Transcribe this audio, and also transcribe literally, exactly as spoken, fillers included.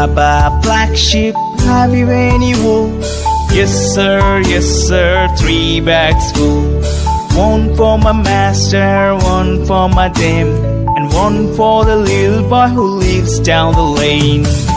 Baa Baa Black Sheep, have you any wool? Yes sir, yes sir, three bags full. One for my master, one for my dame, and one for the little boy who lives down the lane.